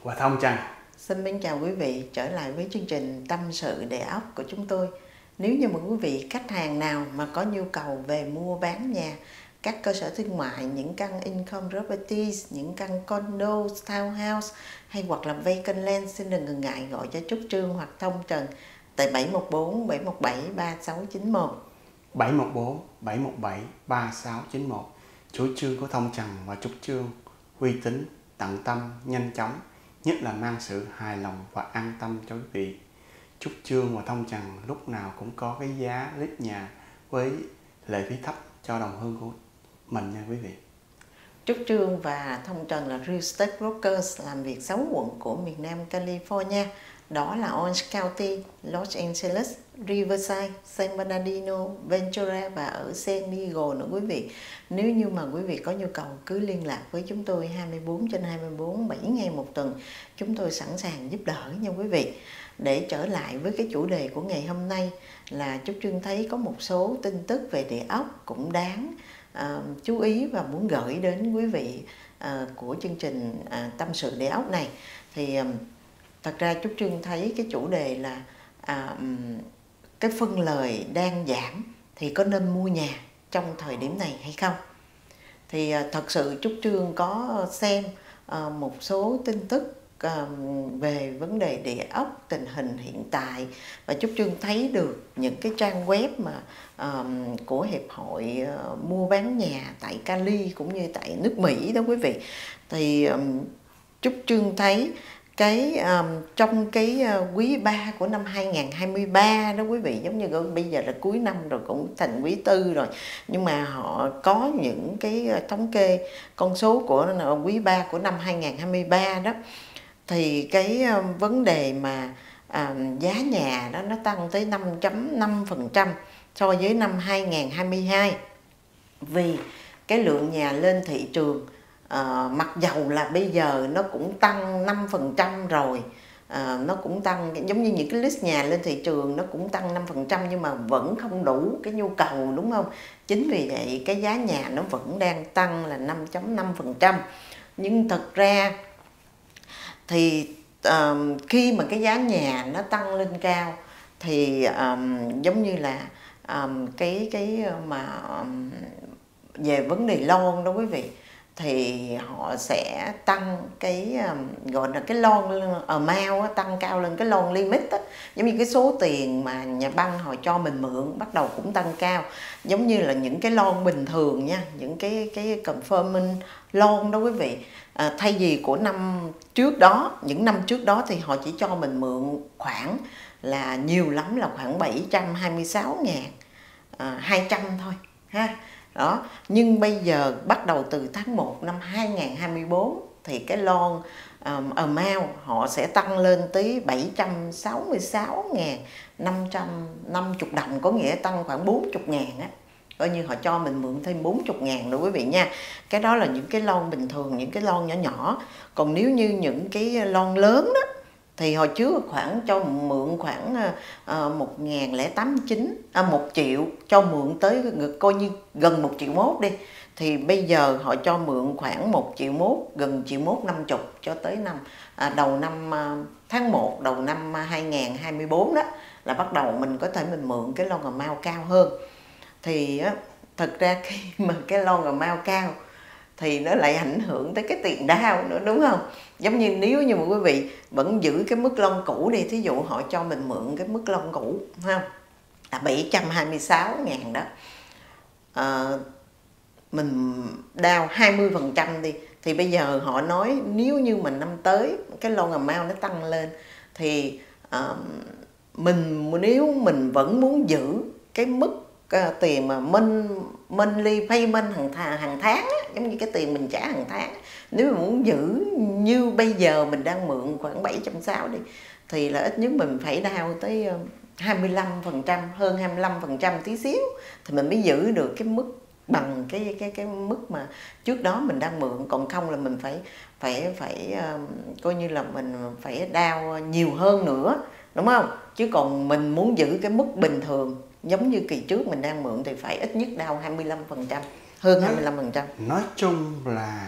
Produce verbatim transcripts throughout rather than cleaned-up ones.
và Thông Trần. Xin mến chào quý vị trở lại với chương trình Tâm sự Đề óc của chúng tôi. Nếu như mà quý vị khách hàng nào mà có nhu cầu về mua bán nhà, các cơ sở thương mại, những căn income properties, những căn condo, townhouse hay hoặc là vacant land, xin đừng ngần ngại gọi cho Trúc Trương hoặc Thông Trần tại bảy một bốn bảy một bảy ba sáu chín một. bảy một bốn bảy một bảy ba sáu chín một. Chủ trương của Thông Trần và Trúc Trương uy tín, tận tâm, nhanh chóng, nhất là mang sự hài lòng và an tâm cho quý vị. Trúc Trương và Thông Trần lúc nào cũng có cái giá list nhà với lệ phí thấp cho đồng hương của mình nha quý vị. Trúc Trương và Thông Trần là Real Estate Brokers làm việc sáu quận của miền Nam California. Đó là Orange County, Los Angeles, Riverside, San Bernardino, Ventura và ở San Diego nữa quý vị. Nếu như mà quý vị có nhu cầu cứ liên lạc với chúng tôi hai mươi bốn trên hai mươi bốn, bảy ngày một tuần. Chúng tôi sẵn sàng giúp đỡ nha quý vị. Để trở lại với cái chủ đề của ngày hôm nay là Trúc Trương thấy có một số tin tức về địa ốc cũng đáng uh, chú ý và muốn gửi đến quý vị uh, của chương trình uh, Tâm sự Địa ốc này. Thì um, thật ra Trúc Trương thấy cái chủ đề là à, cái phân lời đang giảm thì có nên mua nhà trong thời điểm này hay không. Thì à, thật sự Trúc Trương có xem à, một số tin tức à, về vấn đề địa ốc, tình hình hiện tại, và Trúc Trương thấy được những cái trang web mà à, của Hiệp hội à, mua bán nhà tại Cali cũng như tại nước Mỹ đó quý vị. Thì à, Trúc Trương thấy cái um, trong cái uh, quý ba của năm hai nghìn không trăm hai mươi ba đó quý vị, giống như bây giờ là cuối năm rồi, cũng thành quý tư rồi, nhưng mà họ có những cái uh, thống kê con số của uh, quý ba của năm hai nghìn không trăm hai mươi ba đó, thì cái uh, vấn đề mà uh, giá nhà đó nó tăng tới năm phẩy năm phần trăm so với năm hai nghìn không trăm hai mươi hai, vì cái lượng nhà lên thị trường À, mặc dầu là bây giờ nó cũng tăng năm phần trăm rồi, à, nó cũng tăng giống như những cái list nhà lên thị trường nó cũng tăng năm phần trăm, nhưng mà vẫn không đủ cái nhu cầu, đúng không? Chính vì vậy cái giá nhà nó vẫn đang tăng là năm phẩy năm phần trăm. Nhưng thật ra thì uh, khi mà cái giá nhà nó tăng lên cao thì um, giống như là um, cái cái mà um, về vấn đề loan đó quý vị, thì họ sẽ tăng cái um, gọi là cái loan amount tăng cao lên, cái loan limit á, giống như cái số tiền mà nhà băng họ cho mình mượn bắt đầu cũng tăng cao, giống như là những cái loan bình thường nha, những cái cái confirming loan đó quý vị. À, thay vì của năm trước đó, những năm trước đó thì họ chỉ cho mình mượn khoảng là nhiều lắm là khoảng bảy trăm hai mươi sáu nghìn hai trăm thôi ha. Đó, nhưng bây giờ bắt đầu từ tháng một năm hai nghìn không trăm hai mươi bốn thì cái loan um, amount họ sẽ tăng lên tới bảy trăm sáu mươi sáu nghìn năm trăm năm mươi đồng, có nghĩa tăng khoảng bốn mươi nghìn á, coi như họ cho mình mượn thêm bốn mươi nghìn nữa quý vị nha. Cái đó là những cái loan bình thường, những cái loan nhỏ nhỏ. Còn nếu như những cái loan lớn đó thì hồi trước khoảng cho mượn khoảng uh, một nghìn lẻ tám chín, à, một triệu cho mượn tới coi như gần một triệu mốt đi, thì bây giờ họ cho mượn khoảng một triệu mốt, gần triệu mốt năm chục cho tới năm à, đầu năm à, tháng một đầu năm hai nghìn không trăm hai mươi bốn đó là bắt đầu mình có thể mình mượn cái loan amount cao hơn. Thì á, thật ra khi mà cái loan amount cao thì nó lại ảnh hưởng tới cái tiền đao nữa, đúng không? Giống như nếu như mà quý vị vẫn giữ cái mức loan cũ đi, thí dụ họ cho mình mượn cái mức loan cũ ha, là bảy trăm hai mươi sáu nghìn đó, à, mình đao hai mươi phần trăm đi, thì bây giờ họ nói nếu như mình năm tới cái loan amount nó tăng lên thì uh, mình nếu mình vẫn muốn giữ cái mức uh, tiền mà mon monthly payment hàng tháng, hàng tháng á, giống như cái tiền mình trả hàng tháng, nếu mình muốn giữ như bây giờ mình đang mượn khoảng bảy trăm sáu mươi đi, thì là ít nhất mình phải đao tới uh, hai mươi lăm phần trăm, hơn hai mươi lăm phần trăm tí xíu thì mình mới giữ được cái mức bằng cái cái cái mức mà trước đó mình đang mượn. Còn không là mình phải phải phải uh, coi như là mình phải đao nhiều hơn nữa, đúng không? Chứ còn mình muốn giữ cái mức bình thường giống như kỳ trước mình đang mượn thì phải ít nhất đao hai mươi lăm phần trăm, hơn hai mươi lăm phần trăm. Nói chung là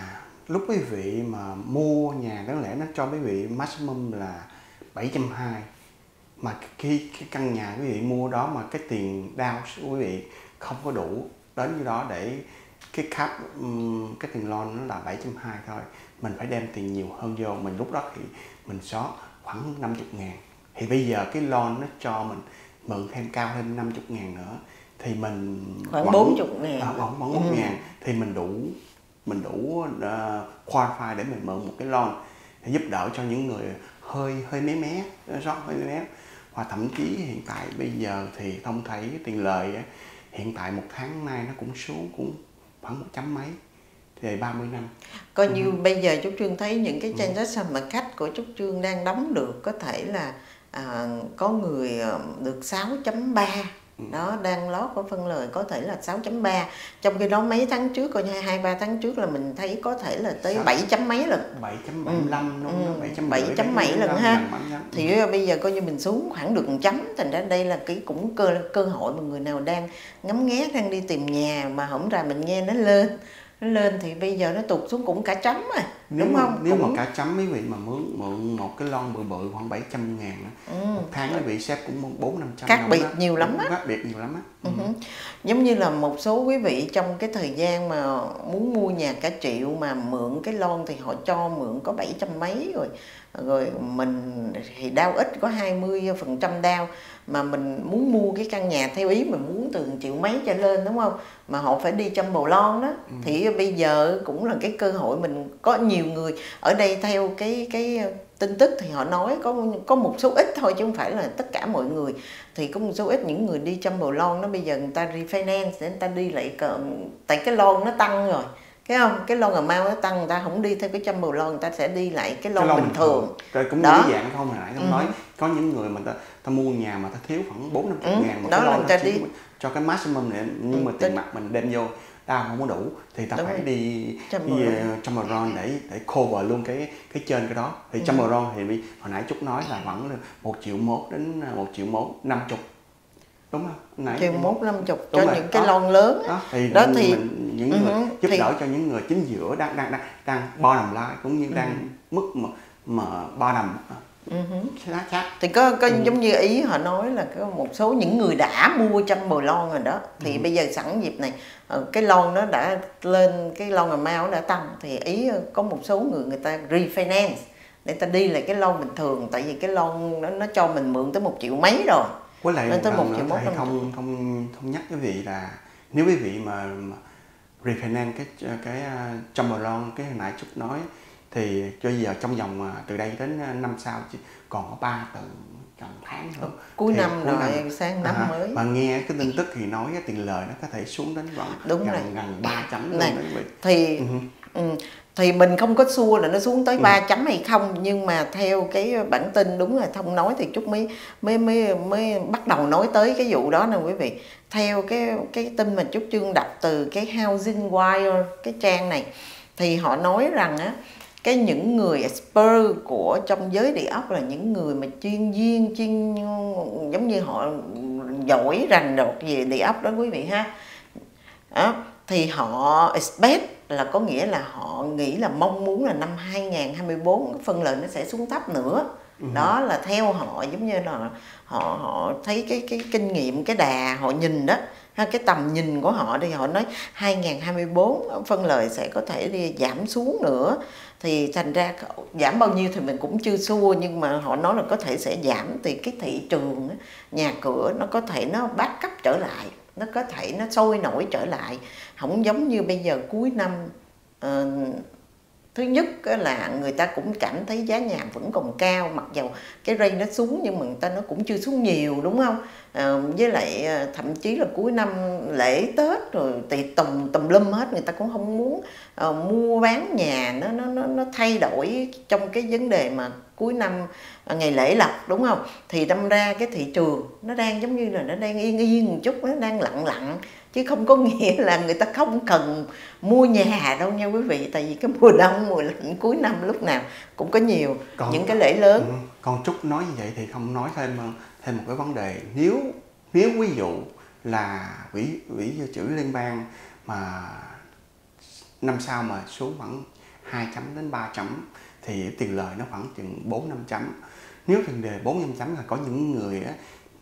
lúc quý vị mà mua nhà đáng lẽ nó cho quý vị maximum là bảy trăm hai mươi, mà khi cái căn nhà quý vị mua đó mà cái tiền down của quý vị không có đủ đến như đó để cái cap cái tiền loan nó là bảy trăm hai mươi thôi, mình phải đem tiền nhiều hơn vô, mình lúc đó thì mình xót khoảng năm mươi ngàn. Thì bây giờ cái loan nó cho mình mượn thêm cao thêm năm mươi ngàn nữa thì mình khoảng bốn mươi ngàn, à, khoảng bốn mươi ngàn thì mình đủ mình đủ uh, qualify để mình mượn một cái loan để giúp đỡ cho những người hơi hơi mé mé rót hơi mé mé. Và thậm chí hiện tại bây giờ thì Thông thấy cái tiền lời ấy, hiện tại một tháng nay nó cũng xuống cũng khoảng một chấm mấy thì ba mươi năm. Coi như ừ. bây giờ Trúc Trương thấy những cái transaction mà khách của Trúc Trương đang đóng được có thể là à, có người được sáu chấm ba. Ừ. Đó, đang lót của phân lời có thể là sáu chấm ba. Trong khi đó mấy tháng trước, coi như hai ba tháng trước là mình thấy có thể là tới bảy chấm mấy lần. bảy chấm bảy mươi lăm ừ. ừ. bảy chấm mấy lần ha. Thì ừ. bây giờ coi như mình xuống khoảng được một chấm. Thành ra đây là cái cũng cơ cơ hội mà người nào đang ngắm nghé, đang đi tìm nhà mà hổng ra mình nghe nó lên. Nó lên thì bây giờ nó tụt xuống cũng cả chấm à, nếu đúng mà, không? Nếu cũng... mà cả chấm mấy vị mà mướn mượn một cái lon bự bự khoảng bảy trăm ngàn đó. Ừ. Một tháng mấy vị xếp cũng bốn năm trăm. Khác biệt đó. nhiều lắm á. Khác biệt nhiều lắm á. Ừ. Ừ. Giống như là một số quý vị trong cái thời gian mà muốn mua nhà cả triệu mà mượn cái lon thì họ cho mượn có bảy trăm mấy rồi. Rồi mình thì đau ít có hai mươi phần trăm đau, mà mình muốn mua cái căn nhà theo ý mình muốn từ triệu mấy trở lên, đúng không? Mà họ phải đi chăm bồ lon đó. Ừ. Thì bây giờ cũng là cái cơ hội, mình có nhiều người ở đây theo cái cái tin tức thì họ nói có có một số ít thôi chứ không phải là tất cả mọi người. Thì có một số ít những người đi chăm bồ lon đó, bây giờ người ta refinance để người ta đi lại cỡ, tại cái lon nó tăng rồi. Cái không, cái lon amount nó tăng, người ta không đi theo cái trăm bồ lon, người ta sẽ đi lại cái lon bình thường. Rồi cũng như cái dạng không hồi nãy không ừ. nói, có những người mà ta, ta mua nhà mà ta thiếu khoảng bốn năm mươi ừ. ngàn một đó cái lon ta đi cho cái maximum này, nhưng ừ. mà tiền mặt mình đem vô đau không có đủ thì ta Đúng phải rồi. đi trăm bồ lon để để cover luôn cái cái trên cái đó. Thì trăm bồ lon thì hồi nãy Trúc nói là khoảng một triệu mốt đến một triệu mốt năm chục. Đúng không? Nãy triệu mốt năm chục cho rồi. Những cái lon lớn đó thì, đó thì mình, những người uh-huh. giúp thì... đỡ cho những người chính giữa đang đang đang đang bo nằm lại cũng như đang uh-huh. mức mà mà bo nằm uh-huh. chắc thì có có uh-huh. giống như ý họ nói là có một số những người đã mua trăm bồ lon rồi đó thì uh-huh. bây giờ sẵn dịp này cái lon nó đã lên, cái lon amount đã tăng thì ý có một số người người ta refinance để ta đi lại cái lon bình thường, tại vì cái lon nó nó cho mình mượn tới một triệu mấy rồi. Với lại một lần nữa thầy không không không nhắc quý vị là nếu quý vị mà, mà refinance cái cái trăm bồ lon cái hồi nãy Trúc nói thì cho giờ trong vòng từ đây đến năm sau còn có ba tuần gần tháng nữa, cuối thì năm cuối rồi năm, sang năm à, mới. Mà nghe cái tin tức thì nói cái tiền lời nó có thể xuống đến gần Đúng gần, rồi. gần ba chấm luôn này, đấy quý vị. Thì uh-huh. ừ, thì mình không có xua là nó xuống tới ba chấm hay không, nhưng mà theo cái bản tin đúng là Thông nói thì Trúc mới mới mới mới bắt đầu nói tới cái vụ đó nè quý vị. Theo cái cái tin mà Trúc Trương đọc từ cái Housing Wire, cái trang này, thì họ nói rằng á, cái những người expert của trong giới địa ốc là những người mà chuyên viên chuyên giống như họ giỏi rành rọt về địa ốc đó quý vị ha. Đó, thì họ expect là có nghĩa là họ nghĩ là mong muốn là năm hai nghìn không trăm hai mươi tư phân lợi nó sẽ xuống thấp nữa. Ừ. Đó là theo họ, giống như là họ họ thấy cái cái kinh nghiệm, cái đà họ nhìn đó, ha, cái tầm nhìn của họ thì họ nói hai nghìn không trăm hai mươi tư phân lợi sẽ có thể đi giảm xuống nữa. Thì thành ra giảm bao nhiêu thì mình cũng chưa xua, nhưng mà họ nói là có thể sẽ giảm, thì cái thị trường nhà cửa nó có thể nó back up trở lại, nó có thể nó sôi nổi trở lại, không giống như bây giờ cuối năm. Uh, thứ nhất là người ta cũng cảm thấy giá nhà vẫn còn cao, mặc dầu cái rate nó xuống nhưng mà người ta nó cũng chưa xuống nhiều, đúng không? Uh, với lại uh, thậm chí là cuối năm lễ Tết rồi tiệc tùm tùm lum hết, người ta cũng không muốn uh, mua bán nhà nó nó nó nó thay đổi trong cái vấn đề mà cuối năm uh, ngày lễ lộc, đúng không? Thì đâm ra cái thị trường nó đang giống như là nó đang yên yên một chút, nó đang lặng lặng, chứ không có nghĩa là người ta không cần mua nhà đâu nha quý vị. Tại vì cái mùa đông, mùa lạnh cuối năm lúc nào cũng có nhiều còn, những cái lễ lớn. Ừ, còn Trúc nói như vậy thì không nói thêm thêm một cái vấn đề. Nếu nếu ví dụ là quỹ quỹ dự trữ liên bang mà năm sau mà xuống khoảng hai chấm đến ba chấm thì tiền lời nó khoảng chừng bốn năm chấm. Nếu tiền đề bốn năm chấm là có những người á,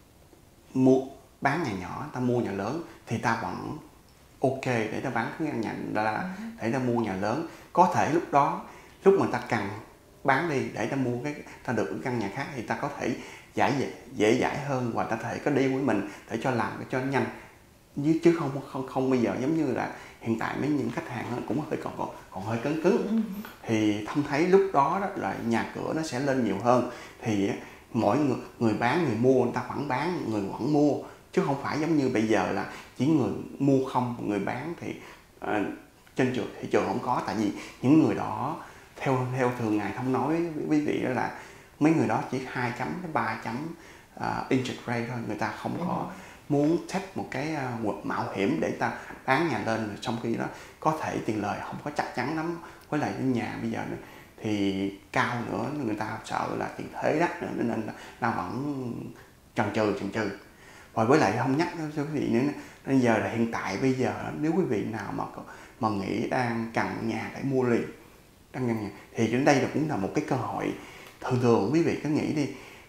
mua bán nhà nhỏ, ta mua nhà lớn thì ta vẫn ok để ta bán cái nhà là để ta mua nhà lớn. Có thể lúc đó lúc mà ta cần bán đi để ta mua cái ta được cái căn nhà khác thì ta có thể giải dễ, dễ dãi hơn, và ta có thể có đi với mình để cho làm cái cho nhanh, chứ không không không bây giờ giống như là hiện tại mấy những khách hàng cũng hơi còn còn, còn hơi cứng cứng. Ừ. Thì Thông thấy lúc đó, đó là nhà cửa nó sẽ lên nhiều hơn, thì mỗi người, người bán người mua người ta vẫn bán, người vẫn mua, chứ không phải giống như bây giờ là chỉ người mua không, người bán thì uh, trên trường thị trường không có. Tại vì những người đó theo theo thường ngày Thông nói với quý vị đó là mấy người đó chỉ hai chấm đến ba chấm uh, interest rate thôi, người ta không có muốn take một cái uh, mạo hiểm để ta bán nhà lên, trong khi đó có thể tiền lời không có chắc chắn lắm, với lại nhà bây giờ thì cao nữa, người ta sợ là tiền thuế đắt nữa, nên là ta vẫn chần chừ chần chừ. Và với lại không nhắc cho quý vị nữa, bây giờ là hiện tại bây giờ nếu quý vị nào mà mà nghĩ đang cần nhà để mua liền, đang cần nhà, thì đến đây là cũng là một cái cơ hội. Thường thường quý vị cứ nghĩ đi,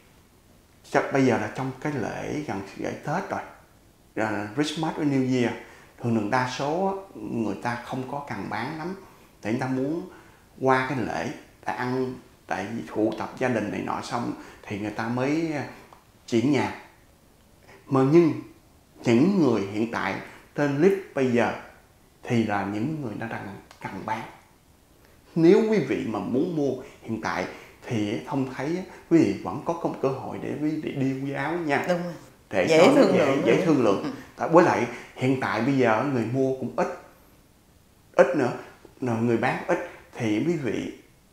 chắc bây giờ là trong cái lễ gần lễ Tết rồi, là Christmas với New Year, thường thường đa số người ta không có cần bán lắm, để người ta muốn qua cái lễ để ăn, tại vì tụ tập gia đình này nọ xong thì người ta mới chuyển nhà. Mà nhưng những người hiện tại trên list bây giờ thì là những người đã đang cần bán. Nếu quý vị mà muốn mua hiện tại thì Thông thấy quý vị vẫn có một cơ hội để quý vị deal giá nha. Đúng rồi. Để dễ thương dễ, lượng dễ thương lượng. Ừ. Với lại hiện tại bây giờ người mua cũng ít, ít nữa, người bán ít, thì quý vị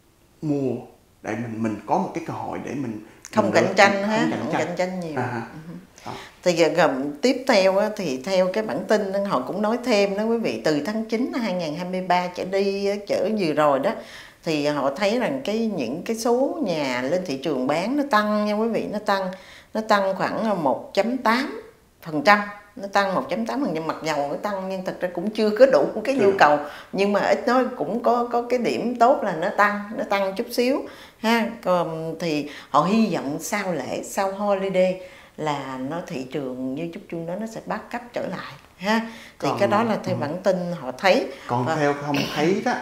mua để mình mình có một cái cơ hội để mình không mình cạnh được, tranh ha, không cạnh không tranh, cạnh tranh nhiều. À, uh-huh. Thì gồm tiếp theo á, thì theo cái bản tin họ cũng nói thêm đó quý vị, từ tháng chín năm hai nghìn không trăm hai mươi ba trở đi trở vừa rồi đó, thì họ thấy rằng cái những cái số nhà lên thị trường bán nó tăng nha quý vị, nó tăng nó tăng khoảng một phẩy tám phần trăm, nó tăng một phẩy tám phần trăm, mặc dầu nó tăng nhưng thật ra cũng chưa có đủ cái nhu cầu, nhưng mà ít nói cũng có có cái điểm tốt là nó tăng, nó tăng chút xíu ha. Còn thì họ hy vọng sau lễ, sau holiday là nó thị trường như chút chung đó nó sẽ bắt cấp trở lại ha. Thì còn, cái đó là theo bản tin họ thấy. Còn và... theo Thông thấy đó,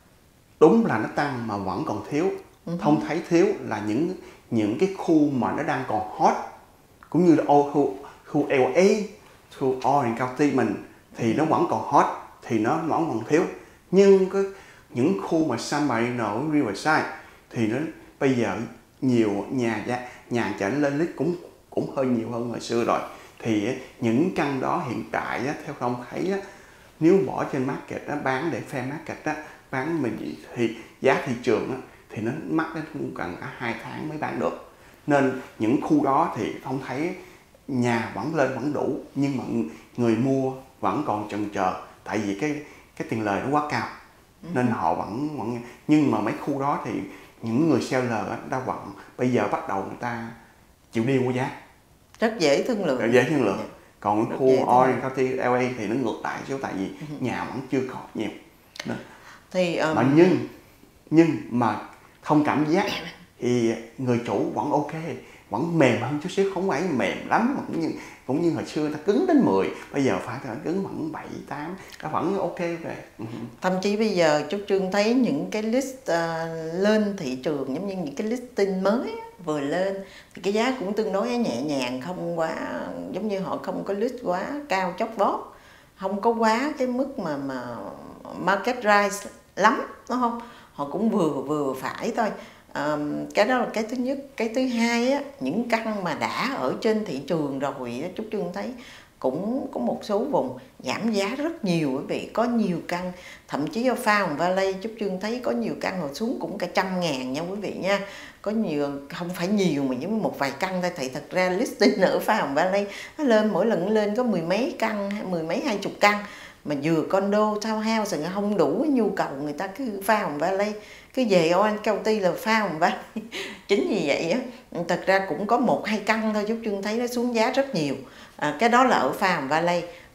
đúng là nó tăng mà vẫn còn thiếu. Uh-huh. Thông thấy thiếu là những những cái khu mà nó đang còn hot, cũng như là khu khu lờ a, khu Orange County mình thì nó vẫn còn hot, thì nó vẫn còn thiếu. Nhưng cái những khu mà San Marino, Riverside thì nó bây giờ nhiều nhà nhà trở lên list cũng cũng hơi nhiều hơn hồi xưa rồi. Thì những căn đó hiện tại theo Thông thấy nếu bỏ trên market đó, bán để fair market đó, bán mình thì giá thị trường đó, thì nó mắc đến cũng cần cả hai tháng mới bán được. Nên những khu đó thì Thông thấy nhà vẫn lên vẫn đủ, nhưng mà người mua vẫn còn chần chờ, tại vì cái cái tiền lời nó quá cao, nên họ vẫn vẫn nhưng mà mấy khu đó thì những người seller đã vẫn bây giờ bắt đầu người ta chịu đi mua giá, rất dễ thương lượng, dễ thương lượng. Yeah. Còn cái khu Orange County lờ a thì nó ngược lại chứ, tại vì uh-huh. nhà vẫn chưa có nhiều. Đó. Thì um... mà nhưng nhưng mà không cảm giác thì người chủ vẫn ok, vẫn mềm hơn chút xíu, không phải mềm lắm mà cũng như cũng như hồi xưa ta cứng đến mười, bây giờ phải là cứng vẫn bảy tám, ta vẫn ok về. Uh-huh. Thậm chí bây giờ Trúc Trương thấy những cái list uh, lên thị trường, giống như những cái listing mới vừa lên thì cái giá cũng tương đối nhẹ nhàng, không quá giống như họ không có list quá cao chót vót, không có quá cái mức mà mà market price lắm, đúng không? Họ cũng vừa vừa phải thôi. À, cái đó là cái thứ nhất. Cái thứ hai á, những căn mà đã ở trên thị trường rồi á, Trúc Trương thấy cũng có một số vùng giảm giá rất nhiều quý vị, có nhiều căn thậm chí ở Pha Hồng Valley Trúc Trương thấy có nhiều căn hồi xuống cũng cả trăm ngàn nha quý vị nha. Có nhiều, không phải nhiều mà giống một vài căn thôi, thì thật ra listing ở Pha Hồng Valley nó lên mỗi lần lên có mười mấy căn, mười mấy hai chục căn, mà vừa condo townhouse thì không đủ nhu cầu, người ta cứ Pha Hồng Valley, cứ về Orange County là Pha Hồng Valley. Chính vì vậy á, thật ra cũng có một hai căn thôi Trúc Trương thấy nó xuống giá rất nhiều. À, cái đó là ở Pha Hồng Valley.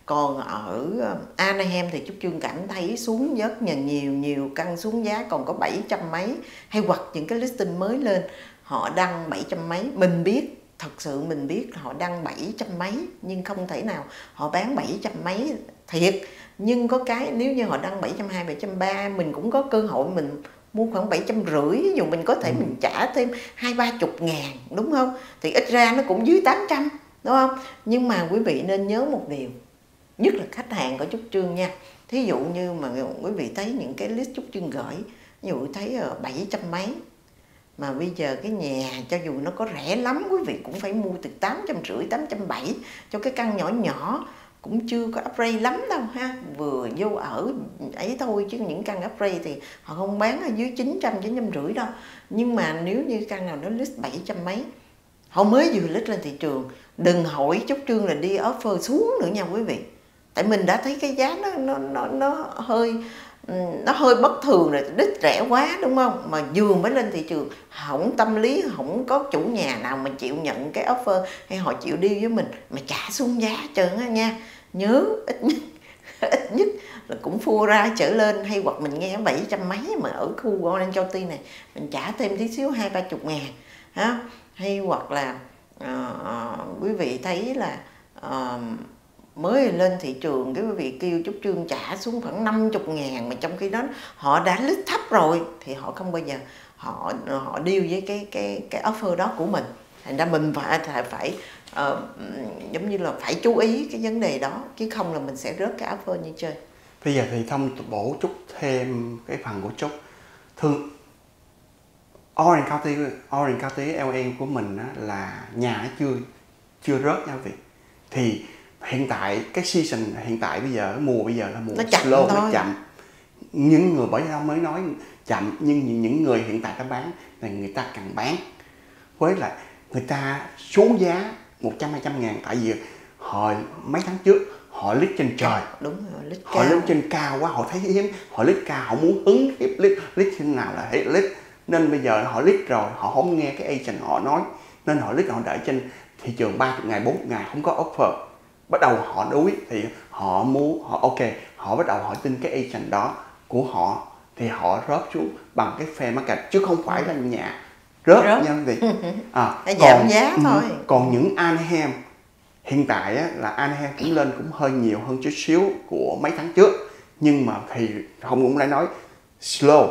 Còn ở Anaheim thì Trúc Trương cảm thấy xuống rất là nhiều, nhiều căn xuống giá còn có bảy trăm mấy, hay hoặc những cái listing mới lên họ đăng bảy trăm mấy. Mình biết, thật sự mình biết họ đăng bảy trăm mấy nhưng không thể nào họ bán bảy trăm mấy thiệt. Nhưng có cái nếu như họ đăng bảy trăm hai, bảy trăm ba, mình cũng có cơ hội mình mua khoảng bảy trăm rưỡi, ví dụ mình có thể ừ. mình trả thêm hai ba chục ngàn, đúng không? Thì ít ra nó cũng dưới tám trăm, đúng không? Nhưng mà quý vị nên nhớ một điều, nhất là khách hàng của Trúc Trương nha. Thí dụ như mà quý vị thấy những cái list Trúc Trương gửi, ví dụ thấy ở bảy trăm mấy, mà bây giờ cái nhà cho dù nó có rẻ lắm, quý vị cũng phải mua từ tám trăm rưỡi, tám trăm bảy cho cái căn nhỏ nhỏ, cũng chưa có upgrade lắm đâu ha, vừa vô ở ấy thôi, chứ những căn upgrade thì họ không bán ở dưới chín trăm, chín trăm rưỡi đâu. Nhưng mà nếu như căn nào nó list bảy trăm mấy, họ mới vừa list lên thị trường, đừng hỏi Trúc Trương là đi offer xuống nữa nha quý vị. Tại mình đã thấy cái giá nó nó nó, nó hơi nó hơi bất thường rồi, đích rẻ quá, đúng không? Mà vừa mới lên thị trường, không tâm lý, không có chủ nhà nào mà chịu nhận cái offer hay họ chịu deal với mình mà trả xuống giá trơn á nha. Nhớ ít nhất ít nhất là cũng phua ra trở lên, hay hoặc mình nghe bảy trăm mấy mà ở khu Orange County này mình trả thêm tí xíu hai ba chục ngàn ha. Hay hoặc là uh, quý vị thấy là uh, mới lên thị trường cái quý vị kêu Trúc Trương trả xuống khoảng năm mươi ngàn, mà trong khi đó họ đã list thấp rồi thì họ không bao giờ họ họ deal với cái cái cái offer đó của mình. Thành ra mình phải phải, phải uh, giống như là phải chú ý cái vấn đề đó, chứ không là mình sẽ rớt cái offer như chơi. Bây giờ thì thông bổ Trúc thêm cái phần của Trúc. Thường Orange County, Orange County lờ a của mình á, là nhà chưa chưa rớt nha quý vị. Thì hiện tại cái season hiện tại bây giờ mùa bây giờ là mùa nó chậm slow, thôi. nó chậm. Những người bởi sao mới nói chậm, nhưng những người hiện tại đã bán là người ta cần bán. Với lại người ta xuống giá một trăm hai trăm ngàn, tại vì họ mấy tháng trước họ lít trên trời, đúng rồi, lít họ lên trên cao quá, họ thấy hiếm, họ lít cao, họ muốn hứng tiếp lít lít thế nào là hết lít, nên bây giờ họ lít rồi họ không nghe cái agent họ nói, nên họ lít, họ đợi trên thị trường ba mươi ngày, bốn mươi ngày không có offer, bắt đầu họ đuối thì họ muốn họ ok, họ bắt đầu họ tin cái agent đó của họ thì họ rớt xuống bằng cái fair market, chứ không phải là nhà rớt, rớt. nha quý vị. À, giảm giá thôi. Còn những Anaheim hiện tại á, là Anaheim cũng lên cũng hơi nhiều hơn chút xíu của mấy tháng trước, nhưng mà thì không cũng lại nói slow.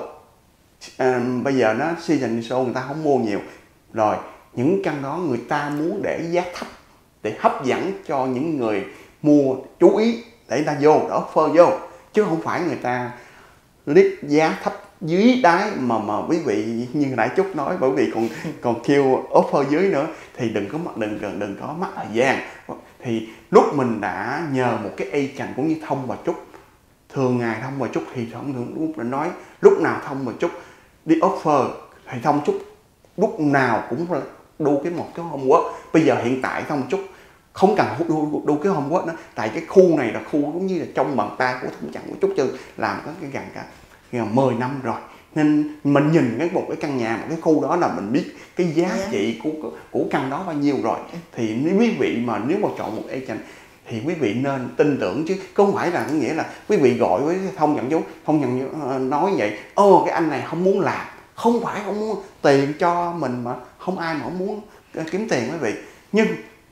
À, bây giờ nó season slow, người ta không mua nhiều rồi, những căn đó người ta muốn để giá thấp để hấp dẫn cho những người mua chú ý để người ta vô, để offer vô, chứ không phải người ta list giá thấp dưới đáy mà mà quý vị như nãy Trúc nói, bởi vì còn còn kêu offer dưới nữa thì đừng có mất đừng đừng đừng có mất thời gian. Thì lúc mình đã nhờ một cái agent cũng như Thông và Trúc, thường ngày Thông và Trúc thì Thông thường lúc đã nói lúc nào Thông và Trúc đi offer thì Thông Trúc lúc nào cũng đu cái một cái homework. Bây giờ hiện tại Thông Trúc không cần đu, đu cái homework nữa, tại cái khu này là khu cũng như là trong bàn tay của Thông Trần của Trúc Trương làm có cái gần cả mười năm rồi, nên mình nhìn cái một cái căn nhà, một cái khu đó là mình biết cái giá yeah. trị của của căn đó bao nhiêu rồi. Thì nếu quý vị mà nếu mà chọn một agent thì quý vị nên tin tưởng, chứ không phải là nghĩa là quý vị gọi với Thông nhận dấu Thông nhận nói vậy, ô cái anh này không muốn làm, không phải không muốn tiền cho mình, mà không ai mà không muốn kiếm tiền quý vị. Nhưng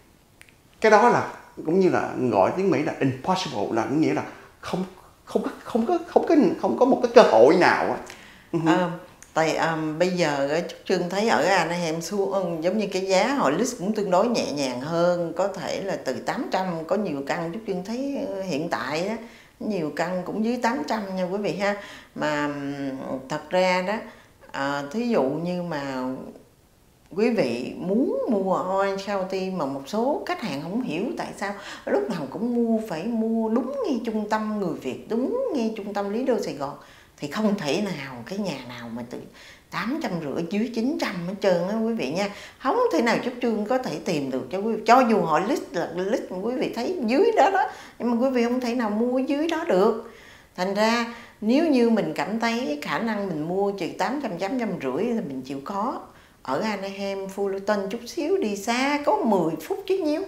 cái đó là cũng như là gọi tiếng Mỹ là impossible, là nghĩa là không không có không có không có không có một cái cơ hội nào. À, tại um, bây giờ Trúc Trương thấy ở Anaheim xuống giống như cái giá họ list cũng tương đối nhẹ nhàng hơn, có thể là từ tám trăm, có nhiều căn Trúc Trương thấy hiện tại đó, nhiều căn cũng dưới tám trăm nha quý vị ha. Mà thật ra đó, à, thí dụ như mà quý vị muốn mua Orange County mà một số khách hàng không hiểu tại sao lúc nào cũng mua phải mua đúng ngay trung tâm người Việt, đúng ngay trung tâm Lý Đô Sài Gòn, thì không thể nào cái nhà nào mà từ tám trăm rưỡi dưới chín trăm hết trơn á quý vị nha. Không thể nào Trúc Trương có thể tìm được cho quý vị, cho dù họ list là list mà quý vị thấy dưới đó đó, nhưng mà quý vị không thể nào mua dưới đó được. Thành ra nếu như mình cảm thấy khả năng mình mua trừ tám trăm, tám trăm rưỡi thì mình chịu khó. Ở Anaheim, Fullerton chút xíu đi xa có mười phút chứ nhiêu.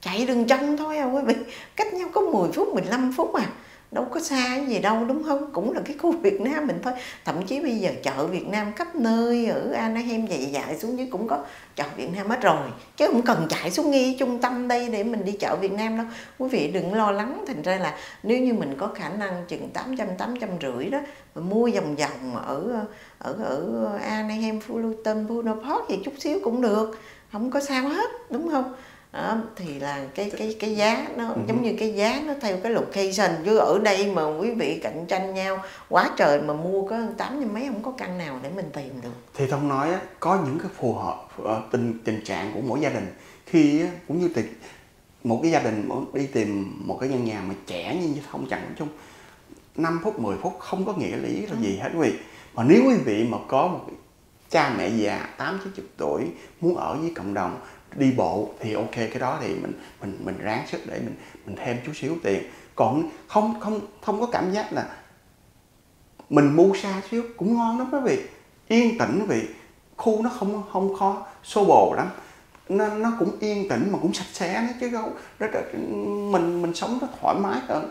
chạy đường trong thôi à quý vị, cách nhau có mười phút mười lăm phút à, đâu có xa cái gì đâu, đúng không? Cũng là cái khu Việt Nam mình thôi. Thậm chí bây giờ chợ Việt Nam khắp nơi, ở Anaheim chạy chạy xuống dưới cũng có chợ Việt Nam hết rồi, chứ không cần chạy xuống ngay trung tâm đây để mình đi chợ Việt Nam đâu. Quý vị đừng lo lắng. Thành ra là nếu như mình có khả năng chừng tám trăm tám trăm rưỡi đó, mình mua vòng vòng ở ở ở Anaheim, Fullerton, Bruno Park thì chút xíu cũng được, không có sao hết, đúng không? Đó, thì là cái cái cái giá nó ừ. giống như cái giá nó theo cái location, chứ ở đây mà quý vị cạnh tranh nhau quá trời mà mua có tám trăm mấy không có căn nào để mình tìm được. Thì Thông nói á, có những cái phù hợp tình tình trạng của mỗi gia đình, khi cũng như tìm một cái gia đình đi tìm một cái căn nhà mà trẻ như Thông chẳng nói chung năm phút mười phút không có nghĩa lý là gì hết quý vị. Mà nếu quý vị mà có một cha mẹ già tám chín chục tuổi muốn ở với cộng đồng đi bộ thì ok, cái đó thì mình mình mình ráng sức để mình mình thêm chút xíu tiền. Còn không không không có cảm giác là mình mua xa xíu cũng ngon lắm quý vị, yên tĩnh quý vị, khu nó không không khó xô bồ lắm, nó nó cũng yên tĩnh mà cũng sạch sẽ nữa chứ đâu, rất là mình mình sống rất thoải mái hơn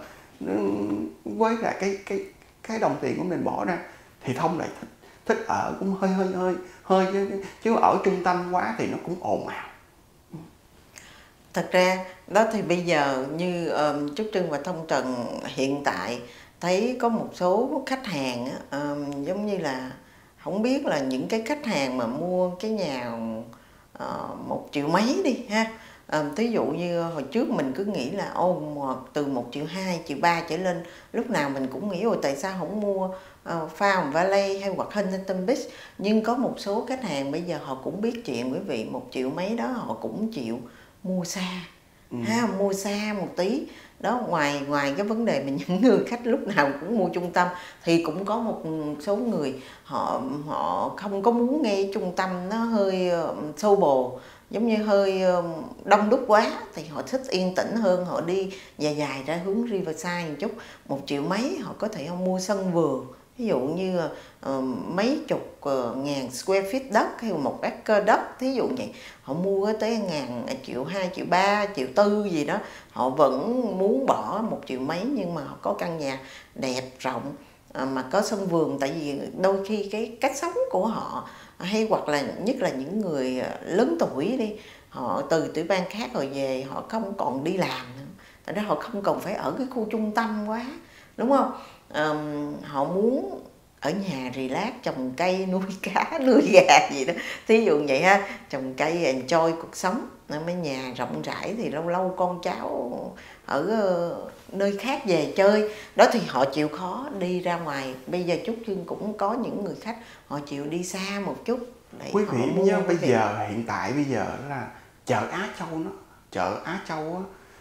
với lại cái cái cái đồng tiền của mình bỏ ra. Thì Thông lại thích thích ở cũng hơi hơi hơi hơi chứ, chứ ở trung tâm quá thì nó cũng ồn ào. Thật ra đó thì bây giờ như um, Trúc Trưng và Thông Trần hiện tại thấy có một số khách hàng um, giống như là không biết là những cái khách hàng mà mua cái nhà uh, một triệu mấy đi ha. Um, thí dụ như hồi trước mình cứ nghĩ là ô từ một triệu hai, triệu ba trở lên, lúc nào mình cũng nghĩ rồi tại sao không mua uh, Farm Valley hay hoặc Huntington Beach. Nhưng có một số khách hàng bây giờ họ cũng biết chuyện quý vị, một triệu mấy đó họ cũng chịu mua xa, ừ. ha, mua xa một tí đó. Ngoài ngoài cái vấn đề mà những người khách lúc nào cũng mua trung tâm thì cũng có một số người họ họ không có muốn nghe trung tâm nó hơi xô bồ, giống như hơi đông đúc quá, thì họ thích yên tĩnh hơn, họ đi dài dài ra hướng Riverside một chút. Một triệu mấy họ có thể không mua sân vườn, ví dụ như uh, mấy chục uh, ngàn square feet đất hay một acre đất, thí dụ vậy, họ mua tới ngàn, triệu hai, triệu ba, triệu tư gì đó, họ vẫn muốn bỏ một triệu mấy nhưng mà họ có căn nhà đẹp rộng uh, mà có sân vườn. Tại vì đôi khi cái cách sống của họ, hay hoặc là nhất là những người lớn tuổi đi, họ từ tiểu bang khác rồi về, họ không còn đi làm nữa, tại đó họ không còn phải ở cái khu trung tâm quá, đúng không? Um, họ muốn ở nhà relax, trồng cây, nuôi cá, nuôi gà gì đó, thí dụ vậy ha, trồng cây enjoy cuộc sống. Mấy nhà rộng rãi thì lâu lâu con cháu ở nơi khác về chơi đó thì họ chịu khó đi ra ngoài. Bây giờ Trúc Trưng cũng có những người khách họ chịu đi xa một chút để quý vị mua. nhớ bây giờ hiện tại bây giờ là chợ Á Châu, nó chợ Á Châu á,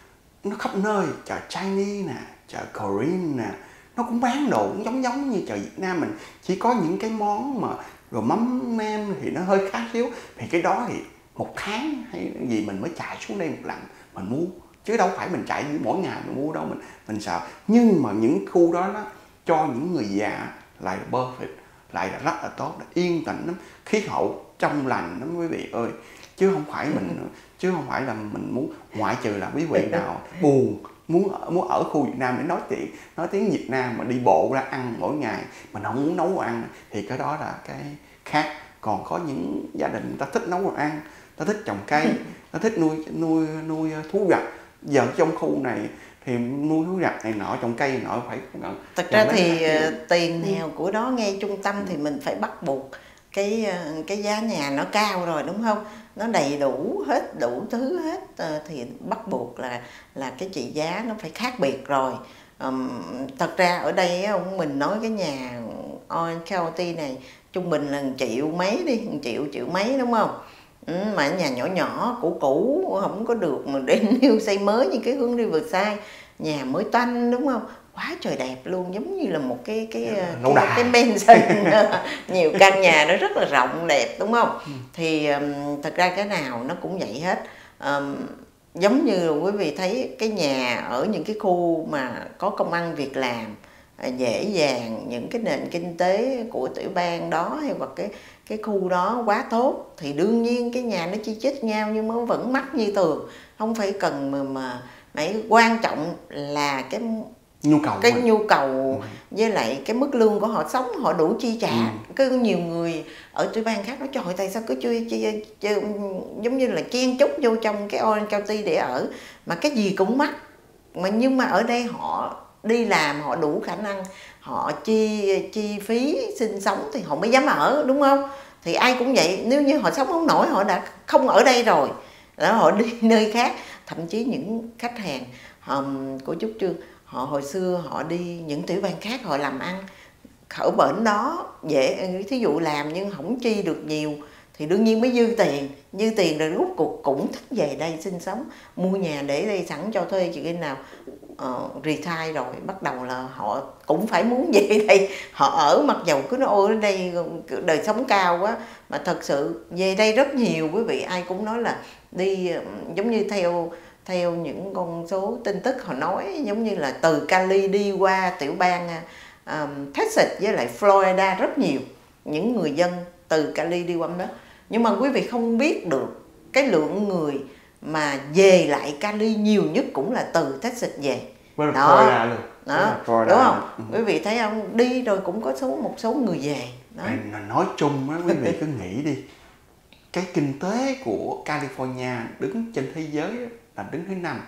nó khắp nơi, chợ Chinese nè, chợ Korean nè, nó cũng bán đồ cũng giống giống như chợ Việt Nam mình, chỉ có những cái món mà rồi mắm nem thì nó hơi khác xíu, thì cái đó thì một tháng hay gì mình mới chạy xuống đây một lần mình mua, chứ đâu phải mình chạy mỗi ngày mình mua đâu, mình mình sợ. Nhưng mà những khu đó nó cho những người già lại là perfect, lại là rất là tốt, là yên tĩnh lắm, khí hậu trong lành lắm quý vị ơi, chứ không phải mình chứ không phải là mình muốn, ngoại trừ là quý vị nào buồn muốn ở, muốn ở khu Việt Nam để nói chuyện nói tiếng Việt Nam mà đi bộ ra ăn mỗi ngày, mình không muốn nấu ăn thì cái đó là cái khác. Còn có những gia đình người ta thích nấu đồ ăn, ta thích trồng cây, ta thích nuôi nuôi nuôi thú vật. Giờ trong khu này thì nuôi thú vật này nọ, trồng cây này nọ phải. Thật ra thì tiền nào của đó ngay trung tâm thì mình phải bắt buộc cái cái giá nhà nó cao rồi, đúng không? Nó đầy đủ hết, đủ thứ hết thì bắt buộc là là cái trị giá nó phải khác biệt rồi. Um, thật ra ở đây ông mình nói cái nhà Orange County này trung bình là một triệu mấy đi, một triệu triệu mấy đúng không? Ừ, mà nhà nhỏ nhỏ cũ cũ không có được mà để new xây mới như cái hướng Riverside, nhà mới toanh đúng không? Quá trời đẹp luôn, giống như là một cái cái Lâu cái, cái mansion nhiều căn nhà nó rất là rộng đẹp đúng không? Ừ. Thì um, thật ra cái nào nó cũng vậy hết. Um, giống như quý vị thấy cái nhà ở những cái khu mà có công ăn việc làm dễ dàng, những cái nền kinh tế của tiểu bang đó hay hoặc cái cái khu đó quá tốt thì đương nhiên cái nhà nó chi chít nhau nhưng mà vẫn mắc như thường, không phải cần mà mà mấy quan trọng là cái nhu cầu cái mình. nhu cầu ừ. với lại cái mức lương của họ sống họ đủ chi trả. ừ. Cứ nhiều người ở tiểu bang khác nói trời tại sao cứ chưa, chưa, chưa giống như là chen chúc vô trong cái Orange County để ở mà cái gì cũng mắc, mà nhưng mà ở đây họ đi làm họ đủ khả năng họ chi chi phí sinh sống thì họ mới dám ở, đúng không? Thì ai cũng vậy, nếu như họ sống không nổi họ đã không ở đây rồi đó, họ đi nơi khác. Thậm chí những khách hàng um, của Trúc Trương họ hồi xưa họ đi những tiểu bang khác họ làm ăn ở bển đó dễ, thí dụ làm nhưng không chi được nhiều thì đương nhiên mới dư tiền, dư tiền rồi rút cuộc cũng thích về đây sinh sống, mua nhà để đây sẵn cho thuê, chỉ khi nào uh, retire rồi bắt đầu là họ cũng phải muốn về đây họ ở, mặc dầu cứ nói ôi ở đây đời sống cao quá, mà thật sự về đây rất nhiều quý vị. Ai cũng nói là đi giống như theo theo những con số tin tức họ nói giống như là từ Cali đi qua tiểu bang um, Texas với lại Florida rất nhiều những người dân từ Cali đi qua đó, nhưng mà quý vị không biết được cái lượng người mà về lại Cali nhiều nhất cũng là từ Texas về. Đó, Florida luôn. Đó, Florida đúng không? Ừ. Quý vị thấy không? Đi rồi cũng có số một số người về. Đó. Nói chung á, quý vị cứ nghĩ đi, cái kinh tế của California đứng trên thế giới là đứng thứ năm.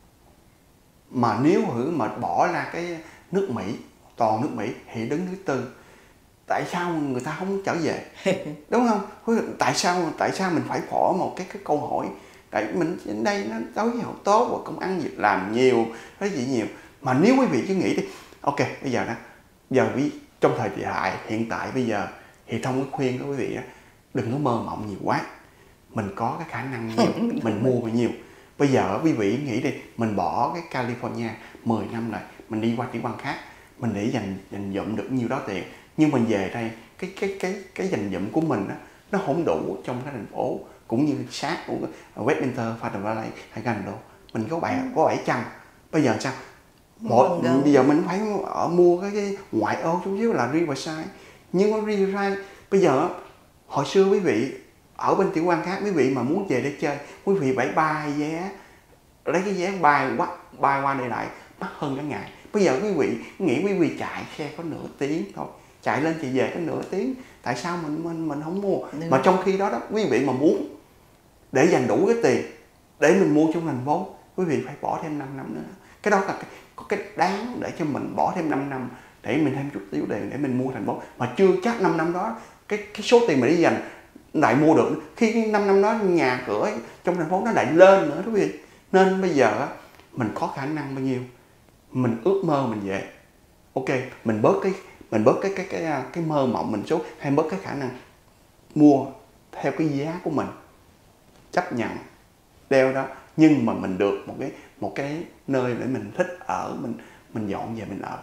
Mà nếu hử mà bỏ ra cái nước Mỹ, toàn nước Mỹ thì đứng thứ tư. Tại sao người ta không trở về? Đúng không? Tại sao tại sao mình phải bỏ một cái cái câu hỏi? Tại mình đến đây nó đối với họ tốt và công ăn việc làm nhiều, cái gì nhiều. Mà nếu quý vị cứ nghĩ đi, ok bây giờ đó, giờ quý trong thời đại hiện tại bây giờ thì thông cái khuyên của quý vị đừng có mơ mộng nhiều quá. Mình có cái khả năng nhiều, mình mua bao nhiêu. Bây giờ quý vị nghĩ đi, mình bỏ cái California mười năm rồi, mình đi qua tiểu bang khác, mình để dành dành dụm được nhiêu đó tiền, nhưng mình về đây cái cái cái cái dành dụm của mình đó, nó không đủ trong cái thành phố cũng như sát của Westminster, Federal Valley hay Glendale. Mình có bảy có bảy trăm. Bây giờ sao? Một bây giờ mình phải ở mua cái, cái ngoại ô chút xíu là Riverside. Nhưng mà Riverside bây giờ hồi xưa quý vị ở bên tiểu bang khác, quý vị mà muốn về để chơi, quý vị phải bay vé, lấy cái vé bay qua bay qua đây lại mắc hơn cả ngày. Bây giờ quý vị nghĩ quý vị chạy xe có nửa tiếng thôi, chạy lên chạy về có nửa tiếng, tại sao mình mình mình không mua? Được. Mà trong khi đó đó quý vị mà muốn để dành đủ cái tiền để mình mua trong thành phố, quý vị phải bỏ thêm năm năm nữa. Cái đó là cái, có cái đáng để cho mình bỏ thêm năm năm để mình thêm chút xíu tiền để mình mua thành phố, mà chưa chắc năm năm đó cái cái số tiền mình đi dành lại mua được, khi năm năm đó nhà cửa trong thành phố nó lại lên nữa quý vị. Nên bây giờ mình có khả năng bao nhiêu mình ước mơ mình về, ok mình bớt cái mình bớt cái cái cái cái mơ mộng mình xuống, hay bớt cái khả năng mua theo cái giá của mình, chấp nhận đeo đó, nhưng mà mình được một cái một cái nơi để mình thích ở, mình mình dọn về mình ở.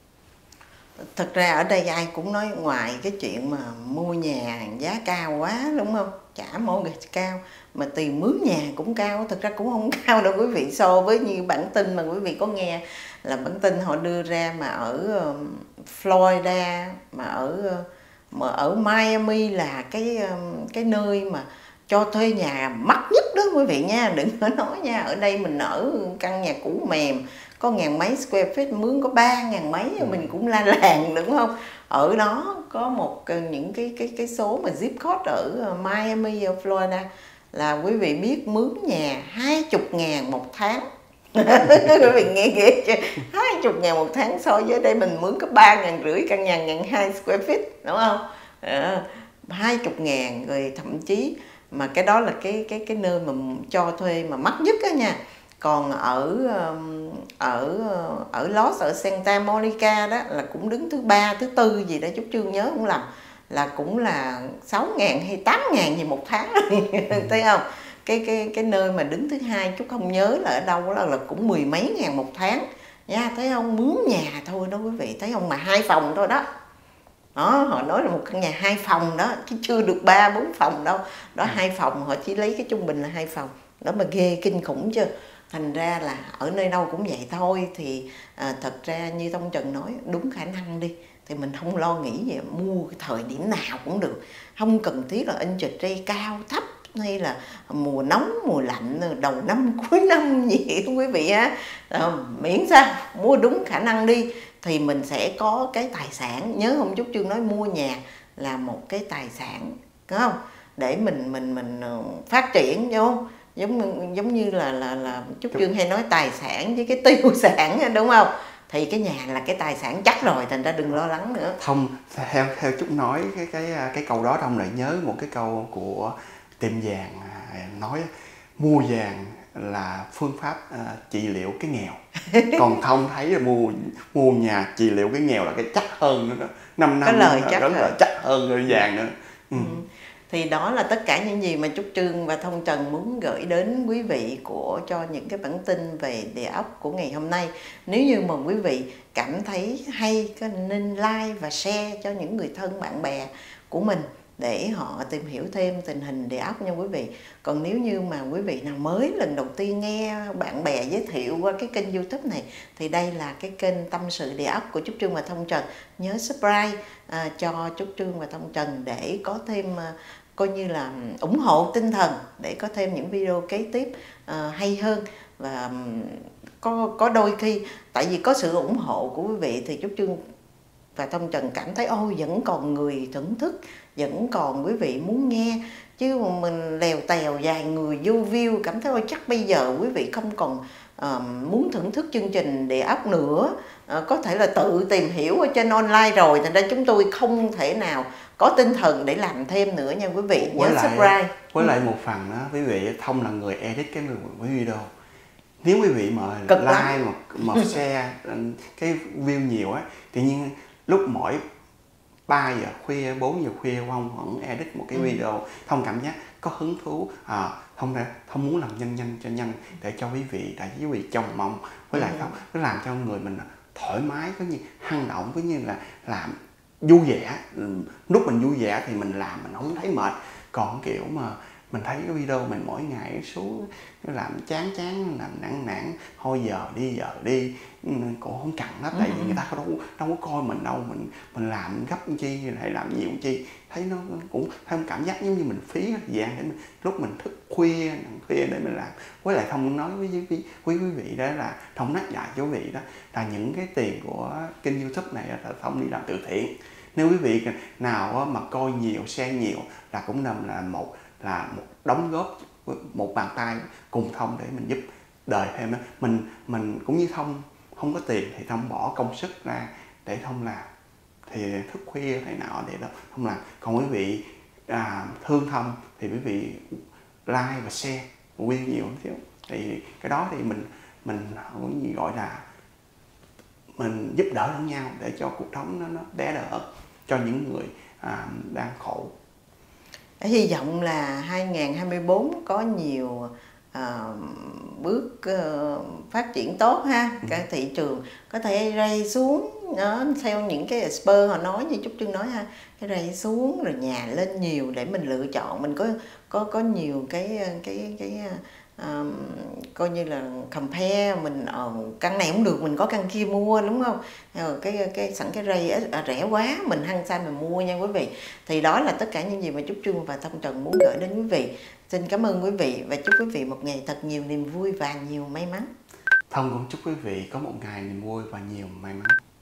Thật ra ở đây ai cũng nói ngoài cái chuyện mà mua nhà giá cao quá, đúng không? Trả mortgage cao, mà tiền mướn nhà cũng cao. Thật ra cũng không cao đâu quý vị, so với như bản tin mà quý vị có nghe là bản tin họ đưa ra mà ở Florida, mà ở mà ở Miami là cái cái nơi mà cho thuê nhà mắc nhất đó quý vị nha, đừng có nói nha. Ở đây mình ở căn nhà cũ mềm có ngàn mấy square feet, mướn có ba ngàn mấy, ừ. Mình cũng la làng đúng không? Ở đó có một những cái cái cái số mà zip code ở Miami, ở Florida là quý vị biết mướn nhà hai mươi ngàn một tháng. Quý vị nghe ghê chưa? hai mươi ngàn một tháng, so với đây mình mướn có ba ngàn rưỡi căn nhà ngàn hai square feet, đúng không? À, hai mươi ngàn rồi, thậm chí mà cái đó là cái cái cái nơi mà cho thuê mà mắc nhất đó nha. Còn ở ở ở Los, ở Santa Monica đó là cũng đứng thứ ba thứ tư gì đó, Trúc Trương nhớ không lầm, là cũng là sáu ngàn hay tám ngàn gì một tháng. Thấy không? Cái cái cái nơi mà đứng thứ hai Trúc không nhớ là ở đâu đó, là cũng mười mấy ngàn một tháng nha. Thấy không? Mướn nhà thôi đó quý vị, thấy không? Mà hai phòng thôi đó. Đó, họ nói là một căn nhà hai phòng đó, chứ chưa được ba bốn phòng đâu. Đó, hai phòng, họ chỉ lấy cái trung bình là hai phòng. Đó mà ghê kinh khủng chưa? Thành ra là ở nơi đâu cũng vậy thôi. Thì à, thật ra như Tông Trần nói, đúng khả năng đi thì mình không lo nghĩ về mua cái thời điểm nào cũng được. Không cần thiết là interest rate cao thấp hay là mùa nóng, mùa lạnh, đầu năm, cuối năm gì quý vị á, à, miễn sao mua đúng khả năng đi thì mình sẽ có cái tài sản. Nhớ không, Trúc Trương nói mua nhà là một cái tài sản, đúng không? Để mình mình mình phát triển, đúng không? Giống giống như là là là Trúc Trương hay nói tài sản với cái tiêu sản, đúng không? Thì cái nhà là cái tài sản chắc rồi, thành ra đừng lo lắng nữa. Thông theo theo Trúc nói cái cái cái câu đó, Thông lại nhớ một cái câu của tiệm vàng nói mua vàng là phương pháp uh, trị liệu cái nghèo. Còn Thông thấy là mua mua nhà trị liệu cái nghèo là cái chắc hơn nữa đó. năm năm cái lời chắc rất là chắc hơn rồi vàng nữa. Ừ. Ừ. Thì đó là tất cả những gì mà Trúc Trương và Thông Trần muốn gửi đến quý vị của cho những cái bản tin về địa ốc của ngày hôm nay. Nếu như mà quý vị cảm thấy hay, có nên like và share cho những người thân bạn bè của mình để họ tìm hiểu thêm tình hình địa ốc nha quý vị. Còn nếu như mà quý vị nào mới lần đầu tiên nghe bạn bè giới thiệu qua cái kênh YouTube này thì đây là cái kênh Tâm sự địa ốc của Trúc Trương và Thông Trần. Nhớ subscribe à, cho Trúc Trương và Thông Trần để có thêm à, coi như là ủng hộ tinh thần để có thêm những video kế tiếp uh, hay hơn. Và um, có có đôi khi tại vì có sự ủng hộ của quý vị thì Trúc Trương và Thông Trần cảm thấy ôi vẫn còn người thưởng thức, vẫn còn quý vị muốn nghe, chứ mình lèo tèo vài người vô view cảm thấy ôi chắc bây giờ quý vị không còn uh, muốn thưởng thức chương trình địa ốc nữa, uh, có thể là tự tìm hiểu ở trên online rồi, thành ra chúng tôi không thể nào có tinh thần để làm thêm nữa nha quý vị. Nhớ với lại, subscribe. Với lại một phần đó quý vị, Thông là người edit cái video. Nếu quý vị mà Cực like lắm. mà, mà share cái view nhiều á, tự nhiên lúc mỗi ba giờ khuya, bốn giờ khuya Thông vẫn edit một cái video, Thông cảm giác có hứng thú, à, Thông Thông muốn làm nhanh nhanh cho nhanh để cho quý vị, tại quý vị trông mong, với lại Thông nó làm cho người mình thoải mái, có như hăng động, có như là làm vui vẻ. Lúc mình vui vẻ thì mình làm mình không thấy mệt, còn kiểu mà mình thấy cái video mình mỗi ngày xuống làm chán chán, làm nản nản, thôi giờ đi giờ đi cũng không cần đó, tại vì người ta đâu đâu có coi mình đâu, mình mình làm gấp chi hay làm nhiều chi, thấy nó cũng thêm cảm giác giống như mình phí thời gian để mình, lúc mình thức khuya khuya để mình làm. Với lại Thông nói với quý quý quý vị đó là Thông nhắc lại cho quý vị đó là những cái tiền của kênh YouTube này là Thông đi làm từ thiện. Nếu quý vị nào mà coi nhiều, share nhiều là cũng nằm là một là một đóng góp, một bàn tay cùng Thông để mình giúp đời thêm. Mình mình cũng như Thông không có tiền thì Thông bỏ công sức ra để Thông làm, thì thức khuya này nọ để đó Thông làm. Còn quý vị à, thương Thông thì quý vị like và share view nhiều thiếu, thì cái đó thì mình mình cũng gì gọi là mình giúp đỡ lẫn nhau để cho cuộc sống nó, nó đỡ đỡ cho những người à, đang khổ. Hy vọng là hai nghìn hai mươi tư có nhiều uh, bước uh, phát triển tốt ha. Ừ. Cái thị trường có thể ray xuống đó, theo những cái expert họ nói, như Trúc Trương nói ha, cái ray xuống rồi nhà lên nhiều để mình lựa chọn. Mình có có có nhiều cái cái cái uh, coi như là compare, mình uh, căn này không được mình có căn kia mua, đúng không? Rồi cái cái sẵn cái ray uh, rẻ quá mình hăng say mình mua nha quý vị. Thì đó là tất cả những gì mà Trúc Trương và Thông Trần muốn gửi đến quý vị. Xin cảm ơn quý vị và chúc quý vị một ngày thật nhiều niềm vui và nhiều may mắn. Thông cũng chúc quý vị có một ngày niềm vui và nhiều may mắn.